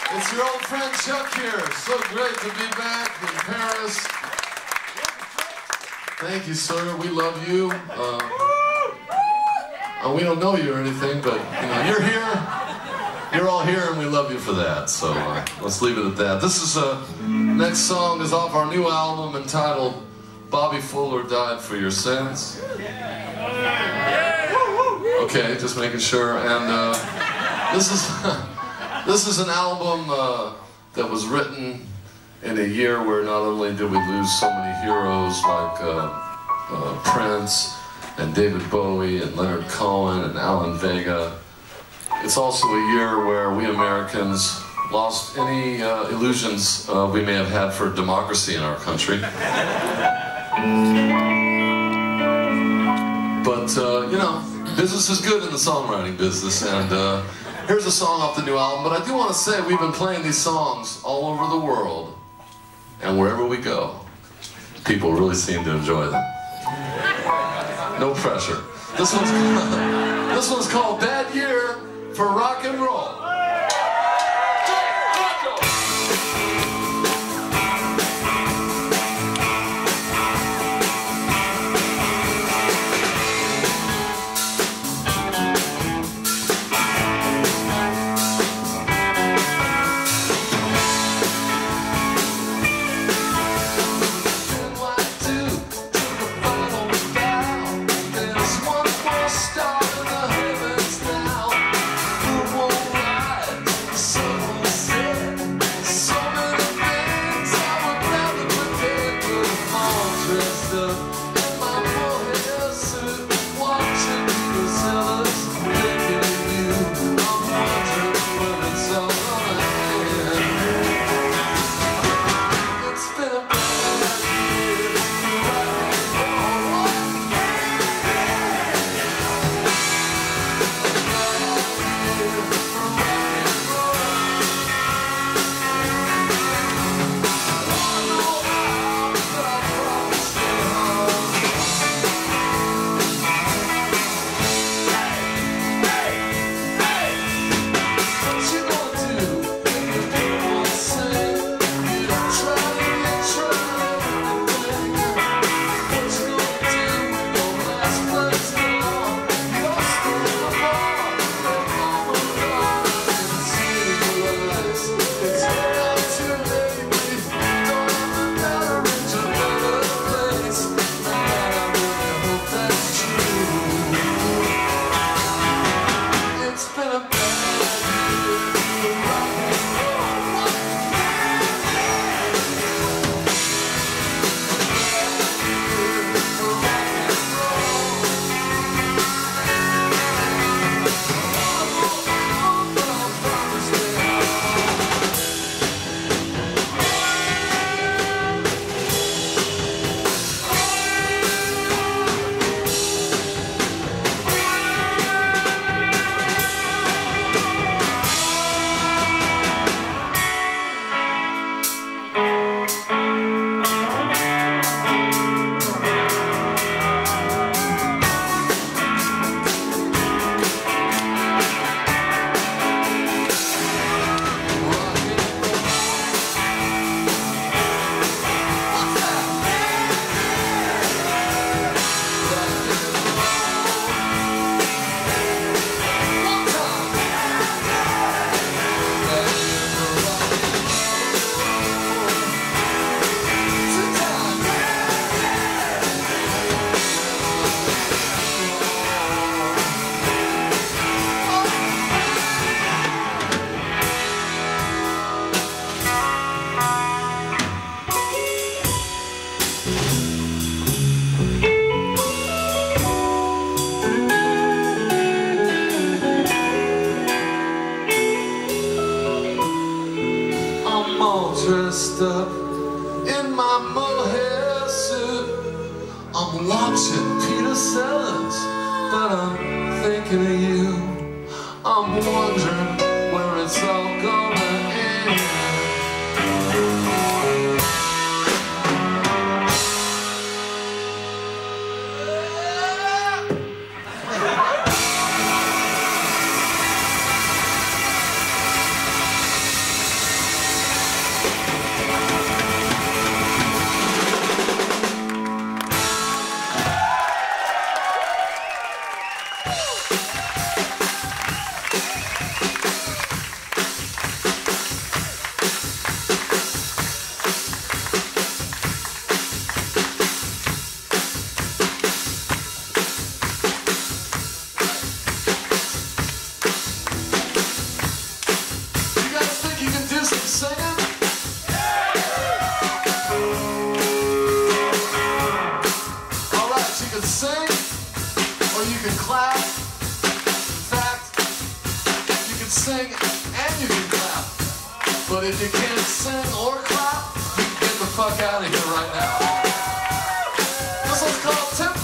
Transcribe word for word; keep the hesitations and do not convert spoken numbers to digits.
It's your old friend Chuck here. So great to be back in Paris. Thank you, sir. We love you. Uh, uh, we don't know you or anything, but you know, you're here. You're all here, and we love you for that. So uh, let's leave it at that. This is uh, next song is off our new album entitled "Bobby Fuller Died for Your Sins." Okay, just making sure. And uh, this is this is an album uh, that was written in a year where not only did we lose so many heroes like uh, uh, Prince and David Bowie and Leonard Cohen and Alan Vega, it's also a year where we Americans lost any uh, illusions uh, we may have had for democracy in our country. But, uh, you know, business is good in the songwriting business, and uh, here's a song off the new album. But I do want to say we've been playing these songs all over the world, and wherever we go, people really seem to enjoy them. No pressure. This one's called, this one's called Bad Year for Rock and Roll. Dressed up in my mohair suit, I'm watching Peter Sellers, but I'm thinking of you. I'm wondering where it's all gonna end. But if you can't sing or clap, get the fuck out of here right now. This one's called Tim.